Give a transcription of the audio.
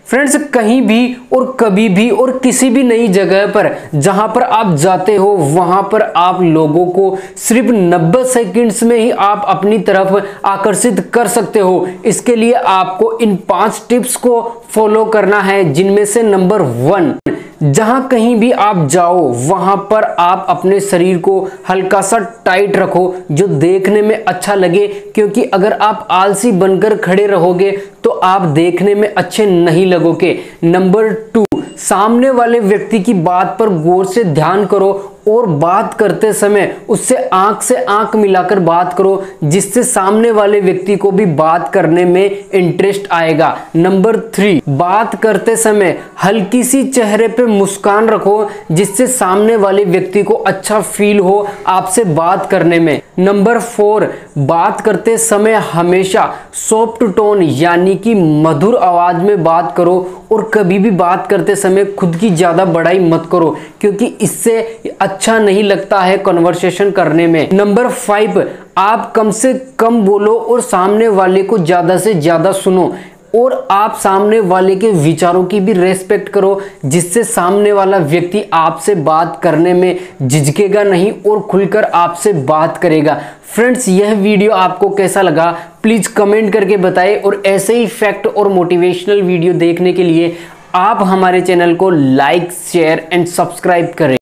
Friends, कहीं भी और कभी भी और किसी भी नई जगह पर जहां पर आप जाते हो वहां पर आप लोगों को सिर्फ 90 सेकंड्स में ही आप अपनी तरफ आकर्षित कर सकते हो। इसके लिए आपको इन 5 टिप्स को फॉलो करना है, जिनमें से नंबर 1, जहां कहीं भी आप जाओ वहां पर आप अपने शरीर को हल्का सा टाइट रखो, जो देखने में अच्छा लगे, क्योंकि अगर आप आलसी बनकर खड़े रहोगे तो आप देखने में अच्छे नहीं लगोगे। नंबर 2, सामने वाले व्यक्ति की बात पर गौर से ध्यान करो और बात करते समय उससे आंख से आंख मिलाकर बात करो, जिससे सामने वाले व्यक्ति को भी बात करने में इंटरेस्ट आएगा। नंबर 3, बात करते समय हल्की सी चेहरे पे मुस्कान रखो, जिससे सामने वाले व्यक्ति को अच्छा फील हो आपसे बात करने में। नंबर 4, बात करते समय हमेशा सॉफ्ट टोन यानी कि मधुर आवाज में बात करो और कभी भी बात करते समय खुद की ज्यादा बड़ाई मत करो, क्योंकि इससे अच्छा नहीं लगता है कन्वर्सेशन करने में। नंबर 5, आप कम से कम बोलो और सामने वाले को ज्यादा से ज्यादा सुनो, और आप सामने वाले के विचारों की भी रेस्पेक्ट करो, जिससे सामने वाला व्यक्ति आपसे बात करने में झिझकेगा नहीं और खुलकर आपसे बात करेगा। फ्रेंड्स, यह वीडियो आपको कैसा लगा प्लीज कमेंट करके बताएं, और ऐसे ही फैक्ट और मोटिवेशनल वीडियो देखने के लिए आप हमारे चैनल को लाइक, शेयर एंड सब्सक्राइब करें।